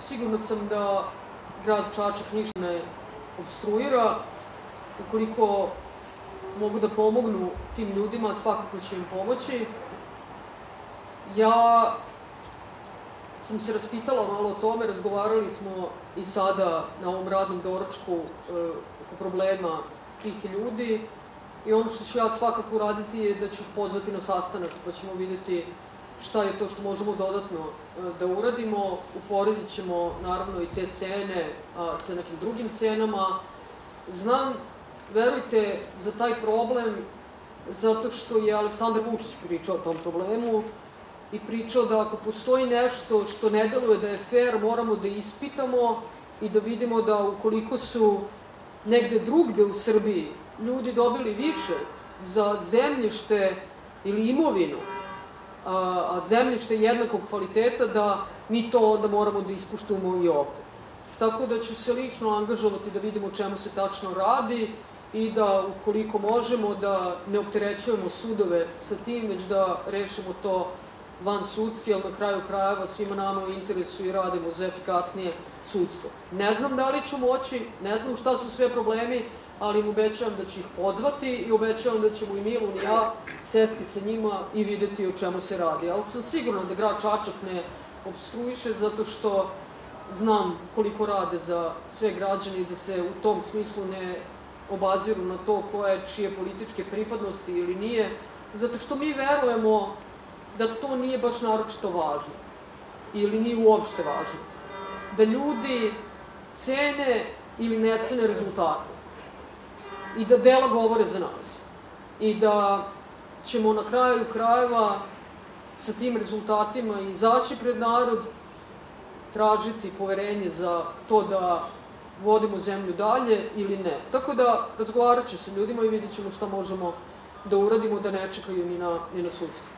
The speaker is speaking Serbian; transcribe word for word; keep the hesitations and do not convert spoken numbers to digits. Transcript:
sigurno sam da grad Čačak ništa ne obstruira. Ukoliko mogu da pomognu tim ljudima, svakako će im pomoći. Ja sam se raspitala malo o tome, razgovarali smo i sada na ovom radnom doručku oko problema tih ljudi i ono što ću ja svakako uraditi je da ću ih pozvati na sastanak pa ćemo vidjeti šta je to što možemo dodatno da uradimo. Uporedit ćemo naravno i te cene sa nekim drugim cenama. Znam, verujte, za taj problem zato što je Aleksandar Vučić pričao o tom problemu i pričao da ako postoji nešto što ne deluje da je fair, moramo da ispitamo i da vidimo da ukoliko su negde drugde u Srbiji ljudi dobili više za zemljište ili imovinu, a zemljište jednakog kvaliteta, da mi to onda moramo da ispuštujemo i ovde. Tako da ću se lično angažovati da vidimo o čemu se tačno radi i da ukoliko možemo da ne opterećujemo sudove sa tim, već da rešimo to van sudski, ali na kraju krajeva svima nama u interesu i radimo za efikasnije sudstvo. Ne znam da li ću moći, ne znam šta su sve problemi, ali im obećavam da ću ih pozvati i obećavam da ćemo i Milun i ja sesti sa njima i videti o čemu se radi. Ali sam sigurna da grad Čačak ne obstruiše zato što znam koliko rade za sve građane i da se u tom smislu ne obaziru na to koja je čije političke pripadnosti ili nije, zato što mi verujemo da to nije baš naročito važno ili nije uopšte važno. Da ljudi cene ili ne cene rezultate i da dela govore za nas i da ćemo na kraju krajeva sa tim rezultatima izaći pred narod, tražiti poverenje za to da vodimo zemlju dalje ili ne. Tako da razgovarat ću sa ljudima i vidjet ćemo šta možemo da uradimo, da ne čekaju ni na sudstvo.